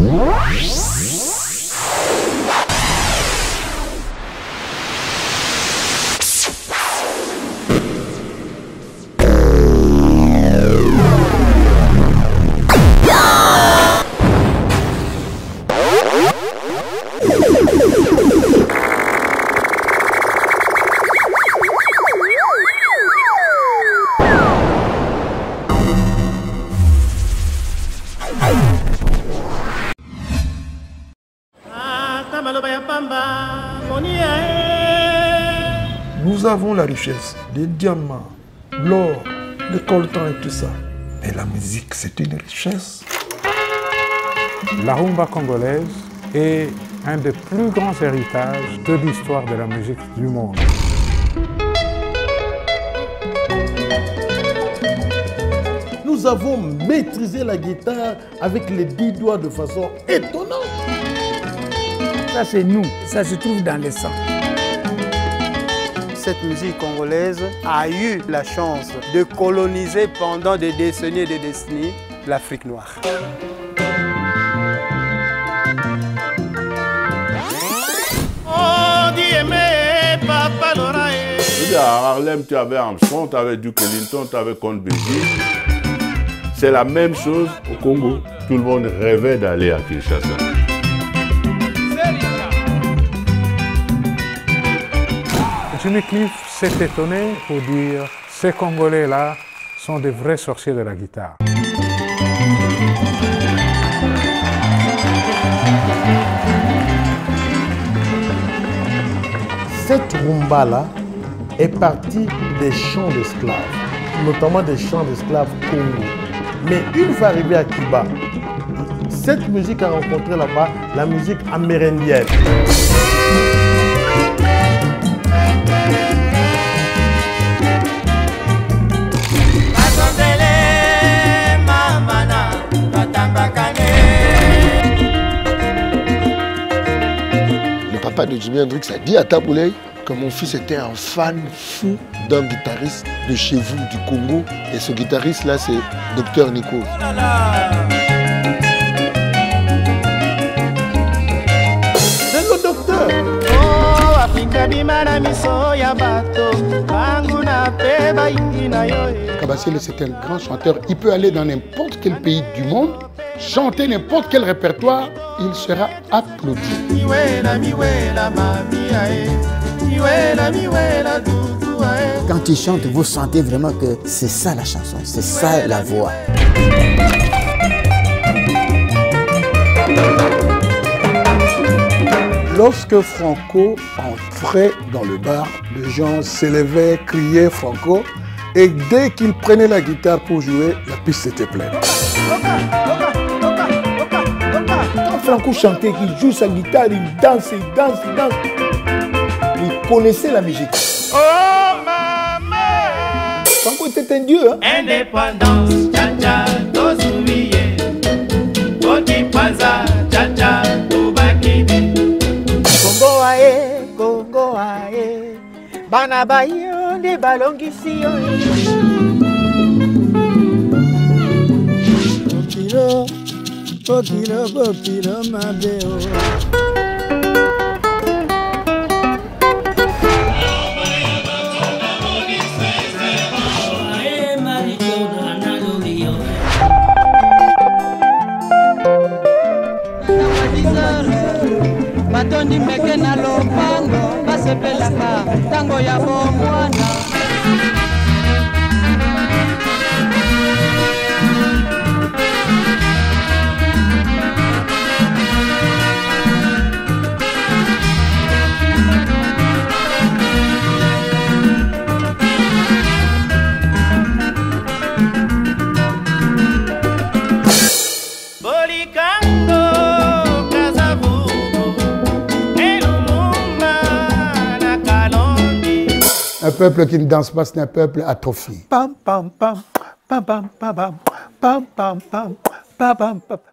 Nous avons la richesse des diamants, l'or, le coltan et tout ça. Mais la musique, c'est une richesse. La rumba congolaise est un des plus grands héritages de l'histoire de la musique du monde. Nous avons maîtrisé la guitare avec les 10 doigts de façon étonnante. Ça c'est nous, ça se trouve dans le sang. Cette musique congolaise a eu la chance de coloniser pendant des décennies et des décennies l'Afrique noire. À Harlem, tu avais Armstrong, tu avais Duke Ellington, tu avais Count Basie. C'est la même chose au Congo. Tout le monde rêvait d'aller à Kinshasa. Jimmy Cliff s'est étonné pour dire « Ces Congolais-là sont des vrais sorciers de la guitare ». Cette rumba-là est partie des chants d'esclaves, notamment des chants d'esclaves Congo. Mais une fois arrivé à Cuba, cette musique a rencontré là-bas la musique amérindienne. Le papa de Jimi Hendrix a dit à Tabouley que mon fils était un fan fou d'un guitariste de chez vous, du Congo. Et ce guitariste-là, c'est Dr Nico. C'est le docteur. Kabasele, c'est un grand chanteur. Il peut aller dans n'importe quel pays du monde, chanter n'importe quel répertoire, il sera applaudi. Quand il chante, vous sentez vraiment que c'est ça la chanson, c'est ça la voix. Lorsque Franco entrait dans le bar, les gens s'élevaient, criaient Franco, et dès qu'il prenait la guitare pour jouer, la piste était pleine. Quand Franco chantait, qu'il joue sa guitare, il danse, il danse, il danse. Il connaissait la musique. Oh maman! Franco était un dieu. Hein? Indépendance, tcha-tcha, tosubiye. Koti paza, tcha-tcha, tubakidi. Congo ae, Congo ae. Bana bayo de balongisi yo. Bokilo, bokilo, bokilo, mabeo. Batondi meke na lopango basepelaka tango ya bomwana. Un peuple qui ne danse pas, c'est un peuple atrophié. Pam pam pam pam pam pam pam pam pam pam pam pam.